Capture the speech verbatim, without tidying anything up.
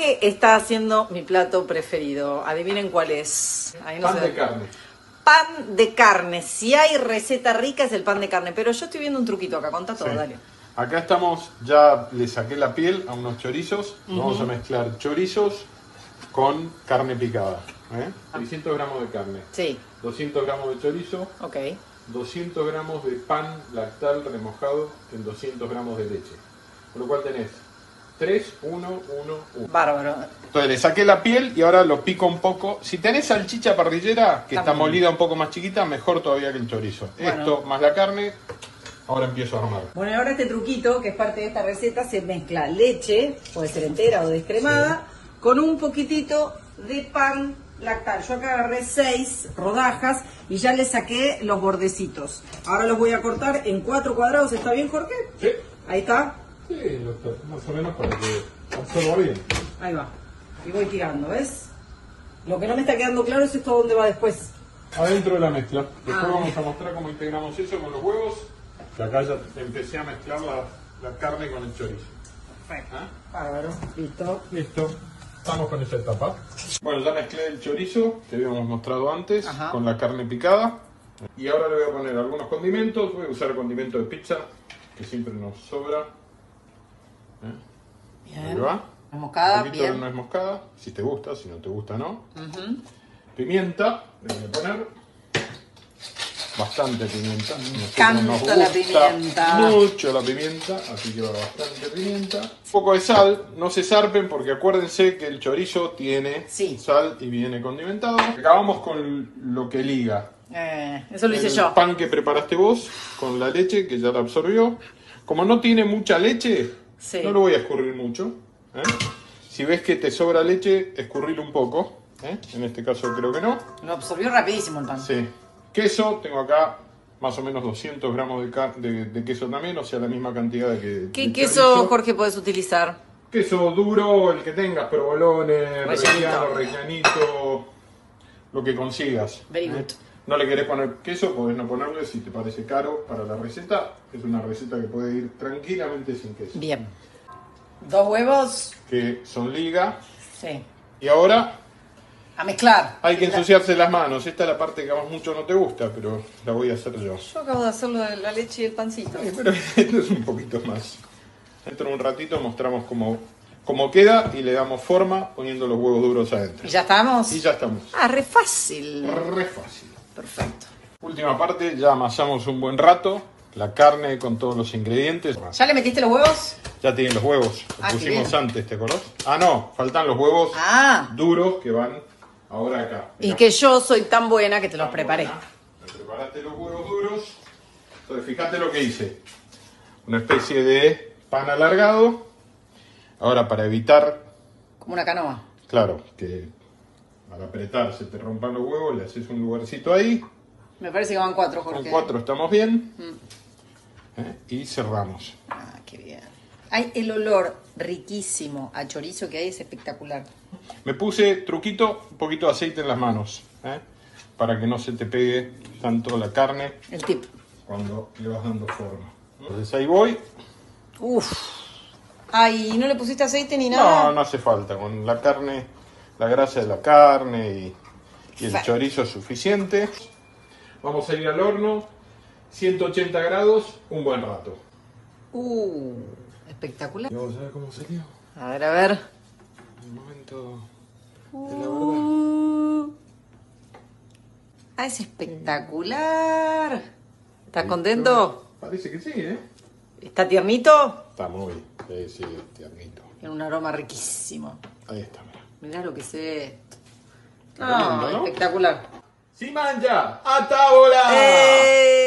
Jorge está haciendo mi plato preferido. Adivinen cuál es. Ahí no Pan sé. de carne. Pan de carne. Si hay receta rica es el pan de carne. Pero yo estoy viendo un truquito acá. Contá todo, Sí. dale. Acá estamos, ya le saqué la piel a unos chorizos. Uh-huh. Vamos a mezclar chorizos con carne picada. ¿eh? seiscientos gramos de carne. Sí. doscientos gramos de chorizo. Ok. doscientos gramos de pan lactal remojado en doscientos gramos de leche. Por lo cual tenés tres, uno, uno, uno. Bárbaro. Entonces le saqué la piel y ahora lo pico un poco. Si tenés salchicha parrillera, que Está está muy molida un poco más chiquita, mejor todavía que el chorizo. Bueno. Esto más la carne, ahora empiezo a armar. Bueno, y ahora este truquito, que es parte de esta receta, se mezcla leche, puede ser entera o descremada, sí, con un poquitito de pan lactal. Yo acá agarré seis rodajas y ya le saqué los bordecitos. Ahora los voy a cortar en cuatro cuadrados. ¿Está bien, Jorge? Sí. Ahí está. Sí, doctor, más o menos para que absorba bien. Ahí va. Y voy tirando, ¿ves? Lo que no me está quedando claro es esto dónde va después. Adentro de la mezcla. Después Ah, vamos a mostrar cómo integramos eso con los huevos. Que acá ya empecé a mezclar la, la carne con el chorizo. Perfecto. ¿Ah? Bárbaro. Listo. Listo. Estamos con esa etapa. Bueno, ya mezclé el chorizo que habíamos mostrado antes. Ajá. Con la carne picada. Y ahora le voy a poner algunos condimentos. Voy a usar condimento de pizza, que siempre nos sobra. ¿Eh? Bien. Ahí va. Nuez moscada, un poquito bien. de nuez moscada, si te gusta, si no te gusta no. Uh-huh. Pimienta, le voy a poner bastante pimienta. Me encanta la pimienta. Mucho la pimienta, así que va bastante pimienta. Un poco de sal, no se zarpen porque acuérdense que el chorizo tiene sí. sal y viene condimentado. Acabamos con lo que liga. Eh, eso lo hice el yo. El pan que preparaste vos con la leche que ya la absorbió. Como no tiene mucha leche, sí, no lo voy a escurrir mucho. ¿eh? Si ves que te sobra leche, escurrilo un poco. ¿eh? En este caso creo que no. Lo absorbió rapidísimo el pan. Sí. Queso, tengo acá más o menos doscientos gramos de, de, de queso también, o sea, la misma cantidad de que. ¿Qué de queso, chorizo. Jorge, puedes utilizar? Queso duro, el que tengas, provolone, Rellanito. rellano, rellanito, lo que consigas. Very ¿eh? good. No le querés poner queso, podés no ponerle si te parece caro para la receta. Es una receta que puede ir tranquilamente sin queso. Bien. Dos huevos. Que son liga. Sí. Y ahora a mezclar. hay que ensuciarse las manos. Esta es la parte que a vos mucho no te gusta, pero la voy a hacer yo. Yo acabo de hacerlo de la leche y el pancito. Sí, pero esto es un poquito más. Dentro de un ratito mostramos cómo, cómo queda y le damos forma poniendo los huevos duros adentro. ¿Y ya estamos? Y ya estamos. Ah, re fácil. Re fácil. Perfecto. Última parte, ya amasamos un buen rato. La carne con todos los ingredientes. ¿Ya le metiste los huevos? Ya tienen los huevos. Los ah, pusimos antes, ¿te acordás? Ah, no, faltan los huevos ah. duros que van ahora acá. Mirá. Y que yo soy tan buena que te los preparé. Buena. Me preparaste los huevos duros. Entonces, fíjate lo que hice. Una especie de pan alargado. Ahora, para evitar... Como una canoa. Claro, que al apretar se te rompan los huevos, le haces un lugarcito ahí. Me parece que van cuatro, Jorge. Con cuatro estamos bien. Mm. ¿Eh? Y cerramos. Ah, qué bien. Ay, el olor riquísimo a chorizo que hay es espectacular. Me puse, truquito, un poquito de aceite en las manos. ¿eh? Para que no se te pegue tanto la carne. El tip. Cuando le vas dando forma. Entonces ahí voy. Uf. Ay, ¿no le pusiste aceite ni nada? No, no hace falta. Con la carne, la grasa de la carne y, y el chorizo es suficiente. Vamos a ir al horno, ciento ochenta grados, un buen rato. Uh, espectacular. ¿Y vamos a ver cómo salió? A ver, a ver. El momento de la uh. verdad. Ah, es espectacular. ¿Estás contento? Parece que sí, ¿eh? ¿Está tiernito? Está muy, sí, sí, tiernito. Tiene un aroma riquísimo. Ahí está, mira. Mirá lo que se ve. No, no, espectacular. ¡Si mangia! ¡A tavola! ¡Eh!